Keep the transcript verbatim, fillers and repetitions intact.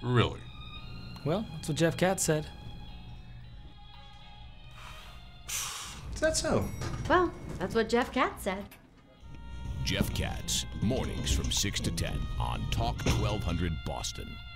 Really? Well, that's what Jeff Katz said. Is that so? Well, that's what Jeff Katz said. Jeff Katz, mornings from six to ten on Talk twelve hundred Boston.